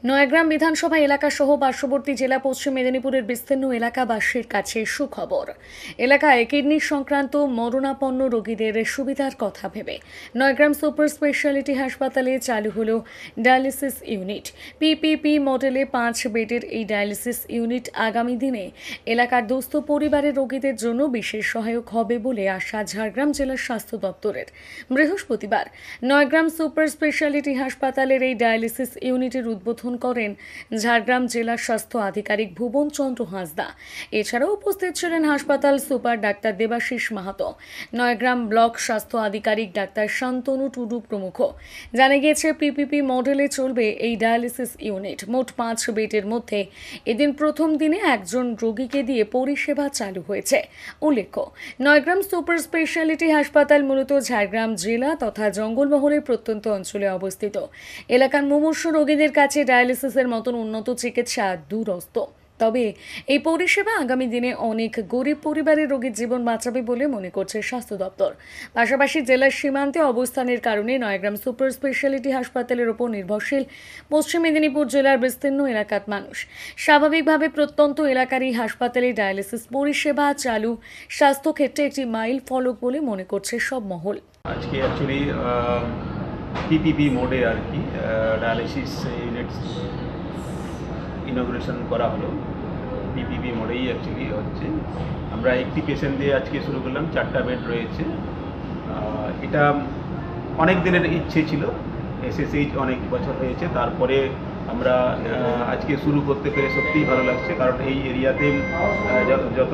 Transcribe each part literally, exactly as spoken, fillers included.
নয়াগ্রাম বিধানসভা এলাকা সহ পার্শ্ববর্তী জেলা পশ্চিম মেদিনীপুরের বিস্তীর্ণ এলাকাবাসীর কাছে সুখবর। এলাকায় কিডনি সংক্রান্ত মরণাপন্ন রোগীদের সুবিধার কথা ভেবে নয়াগ্রাম সুপার স্পেশালিটি হাসপাতালে চালু হলো ডায়ালিসিস ইউনিট। পিপিপি মডেলে পাঁচ বেডের এই ডায়ালিসিস ইউনিট আগামী দিনে এলাকার দুস্থ পরিবারের রোগীদের জন্য বিশেষ সহায়ক হবে বলে আশা ঝাড়গ্রাম জেলার স্বাস্থ্য দপ্তরের। বৃহস্পতিবার নয়াগ্রাম সুপার স্পেশালিটি হাসপাতালের এই ডায়ালিসিস ইউনিটের উদ্বোধন করেন ঝাড়গ্রাম জেলার স্বাস্থ্য আধিকারিক ভুবন চন্দ্র হাঁসদা। এছাড়াও উপস্থিত ছিলেন হাসপাতাল super doctor Debashis Mahato, Nayagram block স্বাস্থ্য আধিকারিক ডাক্তার শান্তনু টুডু প্রমুখ। জানা গিয়েছে, পিপিপি মডেলে চলবে এই ডায়ালিসিস ইউনিট। মোট পাঁচ বেডের মধ্যে এদিন প্রথম দিনে একজন রোগীকে দিয়ে পরিষেবা চালু হয়েছে। উল্লেখ্য, নয়াগ্রাম সুপার স্পেশালিটি হাসপাতাল মূলত ঝাড়গ্রাম জেলা তথা জঙ্গলমহলের প্রত্যন্ত অঞ্চলে অবস্থিত। এলাকার মুমূর্ষু রোগীদের কাছে ডায়ালিসিসের মতন উন্নত চিকিৎসা দূরস্থ। তবে এই পরিষেবা আগামী দিনে অনেক গরিব পরিবারের রোগীর জীবন বাঁচাবে বলে মনে করছে স্বাস্থ্য দপ্তর। পাশাপাশি জেলার সীমান্তে অবস্থানের কারণে নয়াগ্রাম সুপার স্পেশালিটি হাসপাতালের ওপর নির্ভরশীল পশ্চিম মেদিনীপুর জেলার বিস্তীর্ণ এলাকার মানুষ। স্বাভাবিকভাবে প্রত্যন্ত এলাকার এই হাসপাতালে ডায়ালিসিস পরিষেবা চালু স্বাস্থ্যক্ষেত্রে একটি মাইল ফলক বলে মনে করছে সব মহল। আজকে অ্যাকচুয়ালি পিপিপি মোডে আর কি ডায়ালিসিস ইউনিট ইনগ্রেশন করা হলো। পিপিপি মোডেই অ্যাকচুয়ালি হচ্ছে। আমরা একটি পেশেন্ট দিয়ে আজকে শুরু করলাম, চারটা বেড রয়েছে। এটা অনেক দিনের ইচ্ছে ছিল, এসএসএইচ অনেক বছর হয়েছে, তারপরে আমরা আজকে শুরু করতে পেরে সত্যিই ভালো লাগছে। কারণ এই এরিয়াতে যত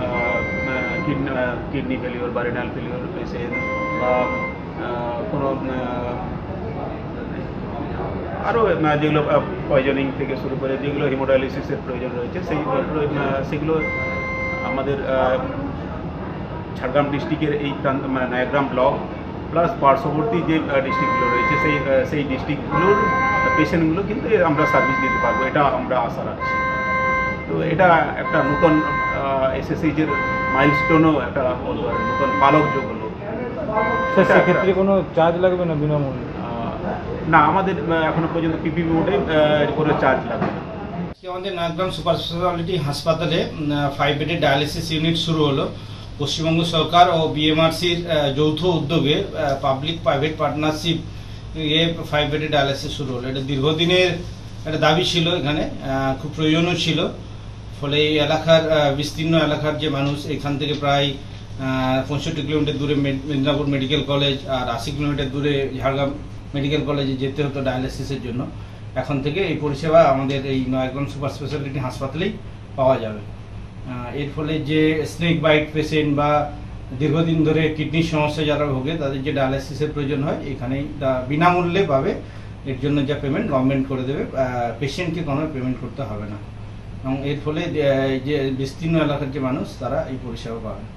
কিডনি ফেলিওর বা রেনাল ফেলিওর পেশেন্ট বা কোনো আরও যেগুলো পয়জনিং থেকে শুরু করে যেগুলো হিমোডায়ালিসিসের প্রয়োজন রয়েছে সেই সেগুলো আমাদের ঝাড়গ্রাম ডিস্ট্রিক্টের এই প্রান্ত মানে নয়াগ্রাম ব্লক প্লাস পার্শ্ববর্তী যে ডিস্ট্রিক্টগুলো রয়েছে সেই সেই ডিস্ট্রিক্টগুলোর পেশেন্টগুলো কিন্তু আমরা সার্ভিস দিতে পারবো, এটা আমরা আশা রাখছি। তো এটা একটা নতুন এসএসএইচের মাইলস্টোনও একটা নতুন পালক যোগ হলো। সেক্ষেত্রে কোনো চার্জ লাগবে না বিনামূল্যে? না, আমাদের এখনো পর্যন্ত পিপিপি মোডে কোনো চার্জ লাগবে না। আমাদের নয়াগ্রাম সুপার স্পেশালিটি হাসপাতালে ফাইভ বেডের ডায়ালিসিস ইউনিট শুরু হলো। পশ্চিমবঙ্গ সরকার ও বিএমআরসির যৌথ উদ্যোগে পাবলিক প্রাইভেট পার্টনারশিপ এ ফাইভ বেডের ডায়ালিসিস শুরু হলো। এটা দীর্ঘদিনের একটা দাবি ছিল, এখানে খুব প্রয়োজনও ছিল। ফলে এই এলাকার বিস্তীর্ণ এলাকার যে মানুষ, এখান থেকে প্রায় পঁয়ষট্টি কিলোমিটার দূরে মেদিনীপুর মেডিকেল কলেজ আর আশি কিলোমিটার দূরে ঝাড়গ্রাম মেডিকেল কলেজে যেতে হতো ডায়ালিসিসের জন্য, এখন থেকে এই পরিষেবা আমাদের এই নয়াগ্রাম সুপার স্পেশালিটি হাসপাতালেই পাওয়া যাবে। এর ফলে যে স্নেক বাইট পেশেন্ট বা দীর্ঘদিন ধরে কিডনির সমস্যা যারা ভোগে তাদের যে ডায়ালিসিসের প্রয়োজন হয় এখানেই বিনামূল্যে পাবে। এর জন্য যা পেমেন্ট গভর্নমেন্ট করে দেবে, পেশেন্টকে কোনো পেমেন্ট করতে হবে না। এবং এর ফলে যে বিস্তীর্ণ এলাকার যে মানুষ তারা এই পরিষেবা পাবে।